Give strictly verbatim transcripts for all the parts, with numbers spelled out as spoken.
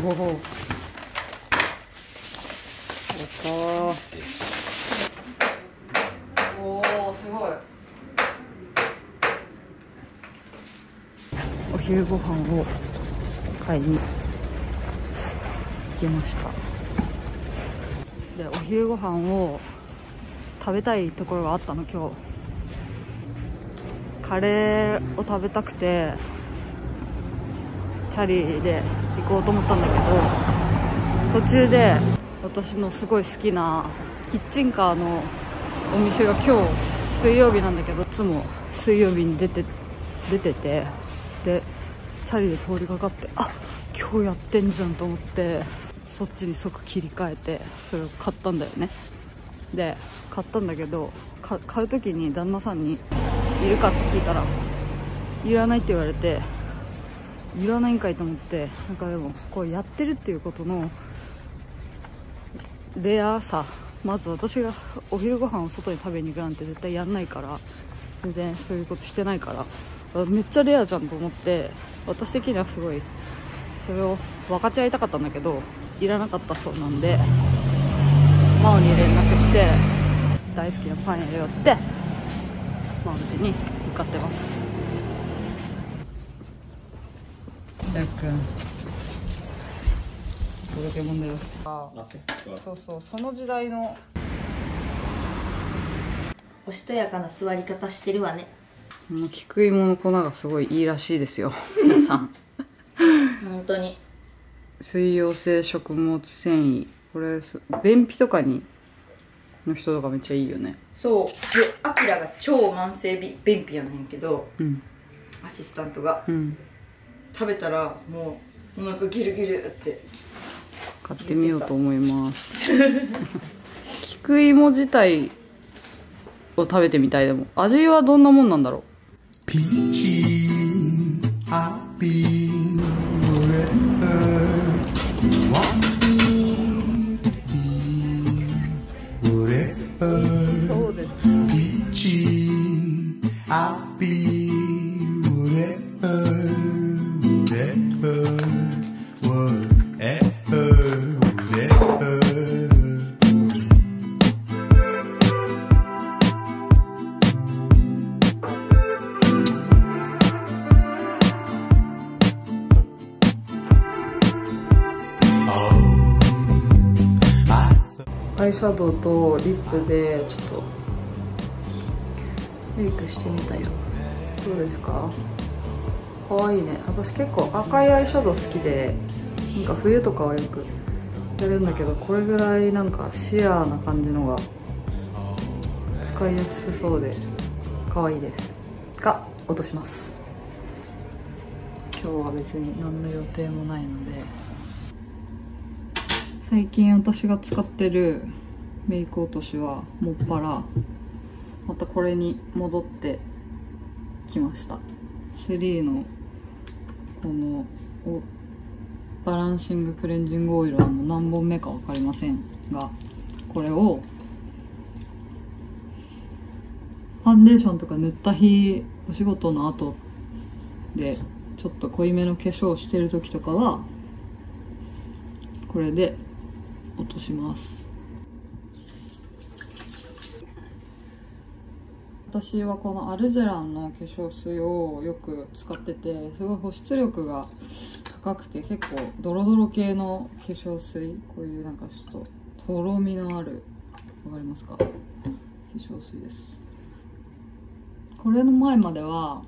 お。そうです。おお、すごい。お昼ご飯を買いに行きました。で、お昼ご飯を食べたいところがあったの今日。カレーを食べたくてチャリで行こうと思ったんだけど、途中で私のすごい好きなキッチンカーのお店が今日水曜日なんだけど、いつも水曜日に出て出てて、でチャリで通りかかって、あ、今日やってんじゃんと思って、そっちに即切り替えてそれを買ったんだよね。で買ったんだけど、か買う時に旦那さんにいるかって聞いたらいらないって言われて、いらないんかいと思って、なんかでもこうやってるっていうことのレアさ、まず私がお昼ご飯を外に食べに行くなんて絶対やんないから、全然そういうことしてないから、めっちゃレアじゃんと思って、私的にはすごいそれを分かち合いたかったんだけど、いらなかったそうなんで、マオに連絡して大好きなパン屋寄ってマオン家に向かってます。やっくん届け物だよ。あ、そうそう、その時代のおしとやかな座り方してるわね。 菊芋の粉がすごいいいらしいですよ皆さん本当に水溶性食物繊維、これ便秘とかにの人とかめっちゃいいよね。 そうで、アキラが超慢性便秘やねんけど、うん、アシスタントが、うん、食べたらもうお腹ギルギルって買ってみようと思います菊芋自体を食べてみたい。でも味はどんなもんなんだろう。ピーチハッピーそうです。ピーチハッピーウレウレアイシャドウとリップでちょっとメイクしてみたよ。どうですか？かわいいね。私結構赤いアイシャドウ好きで、なんか冬とかはよくやるんだけど、これぐらいなんかシアーな感じのが使いやすそうでかわいいですが、落とします。今日は別に何の予定もないので。最近私が使ってるメイク落としはもっぱらまたこれに戻ってきました。スリーのこのバランシングクレンジングオイルはもう何本目か分かりませんが、これをファンデーションとか塗った日、お仕事の後でちょっと濃いめの化粧してる時とかはこれで落とします。私はこのアルゼランの化粧水をよく使ってて、すごい保湿力が高くて結構ドロドロ系の化粧水、こういうなんかちょっととろみのある、わかりますか？化粧水です。これの前までは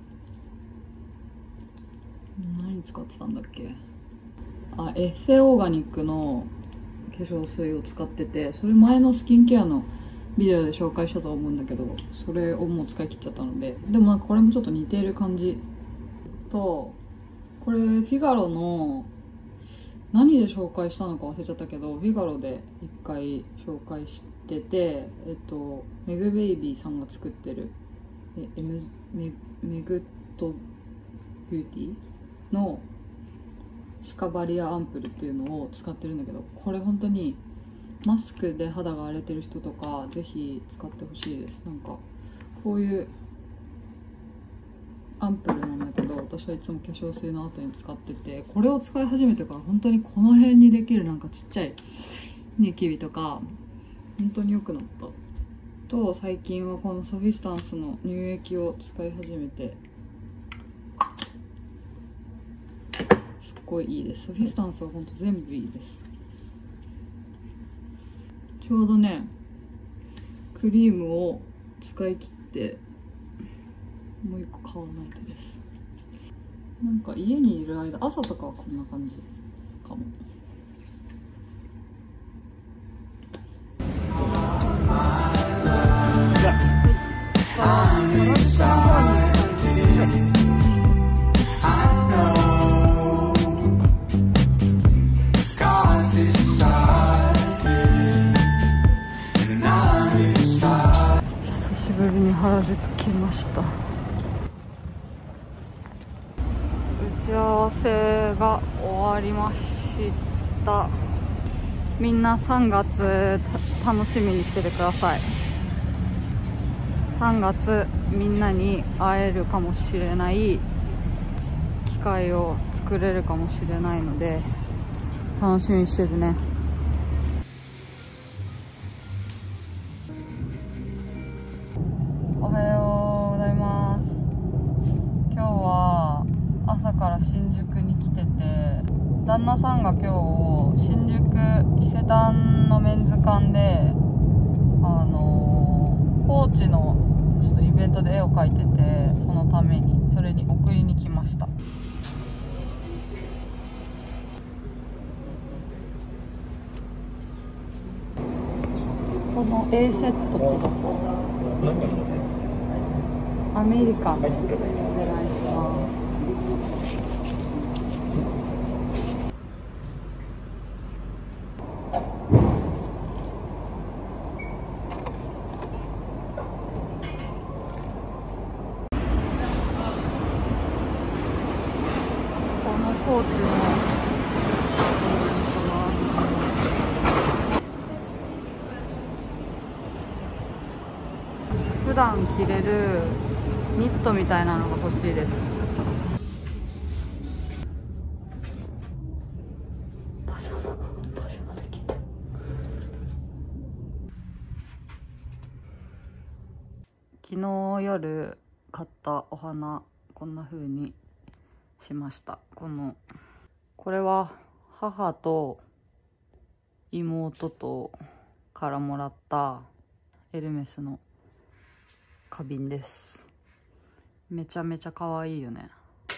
何使ってたんだっけ？あ、エッフェオーガニックの化粧水を使ってて、それ前のスキンケアのビデオで紹介したと思うんだけど、それをもう使い切っちゃったので、でもなんかこれもちょっと似ている感じと、これフィガロの何で紹介したのか忘れちゃったけど、フィガロで一回紹介してて、えっとメグベイビーさんが作ってるえ M メメグとビューティーのシカバリアアンプルっていうのを使ってるんだけど、これ本当にマスクで肌が荒れてる人とかぜひ使ってほしいです。なんかこういうアンプルなんだけど、私はいつも化粧水の後に使ってて、これを使い始めてから本当にこの辺にできるなんかちっちゃいニキビとか本当に良くなったと、最近はこのソフィスタンスの乳液を使い始めてすっごいいいです。ソフィスタンスは本当全部いいです。ちょうどねクリームを使い切ってもう一個買わないとです。なんか家にいる間、朝とかはこんな感じかも。久しぶりに原宿来ました。打ち合わせが終わりました。みんなさんがつ楽しみにしててください。さんがつみんなに会えるかもしれない機会を作れるかもしれないので楽しみにしててね。おはようございます。今日は朝から新宿に来てて、旦那さんが今日新宿伊勢丹のメンズ館であのー、高知のちょっとイベントで絵を描いてて、そのためにそれに送りに来ました。この A セットください。アメリカンでお願いします。高知の普段着れるニットみたいなのが欲しいです。パジャマ、パジャマできた。昨日夜買ったお花、こんな風にしました。このこれは母と妹とからもらったエルメスの花瓶です。めちゃめちゃ可愛いよね。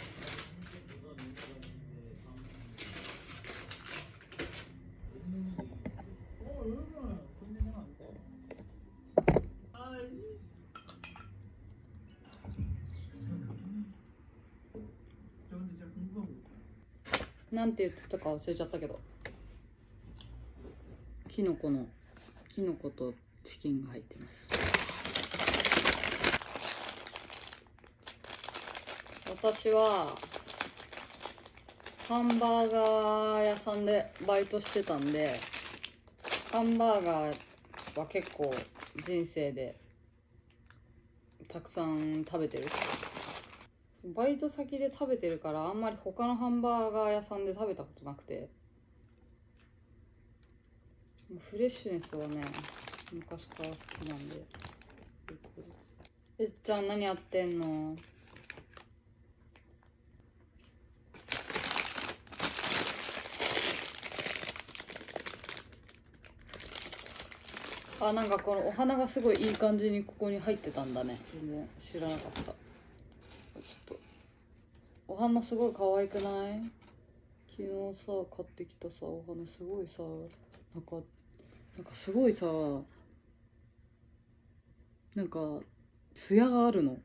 なんて言ってたか忘れちゃったけど、キノコのキノコとチキンが入ってます。私はハンバーガー屋さんでバイトしてたんで、ハンバーガーは結構人生でたくさん食べてる。バイト先で食べてるから、あんまり他のハンバーガー屋さんで食べたことなくて、フレッシュネスはね昔から好きなんで。えっちゃん何やってんの？あ、なんかこのお花がすごいいい感じにここに入ってたんだね。全然知らなかった。ちょっとお花すごい可愛くない？昨日さ買ってきたさお花すごいさ、なんかなんかすごいさ、なんかツヤがあるの。い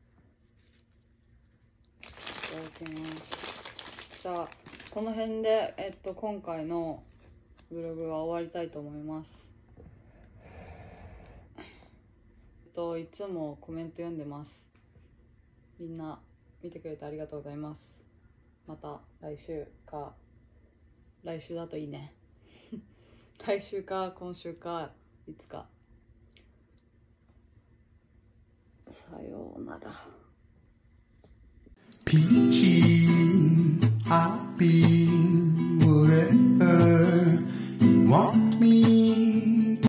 ただきます。じゃあこの辺でえっと今回のブログは終わりたいと思います。えっといつもコメント読んでます。みんな見てくれてありがとうございます。また来週か、来週だといいね来週か今週かいつか。さようなら。 Peachy happy